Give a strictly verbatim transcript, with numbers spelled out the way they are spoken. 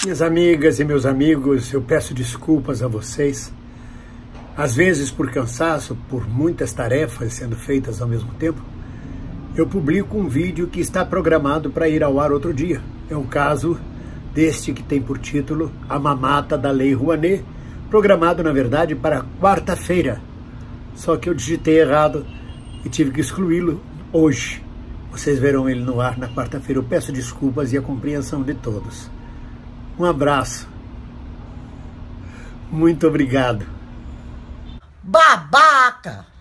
Minhas amigas e meus amigos, eu peço desculpas a vocês. Às vezes, por cansaço, por muitas tarefas sendo feitas ao mesmo tempo, eu publico um vídeo que está programado para ir ao ar outro dia. É o caso deste que tem por título A Mamata da Lei Rouanet, programado, na verdade, para quarta-feira. Só que eu digitei errado e tive que excluí-lo hoje. Vocês verão ele no ar na quarta-feira. Eu peço desculpas e a compreensão de todos. Um abraço. Muito obrigado. Babaca!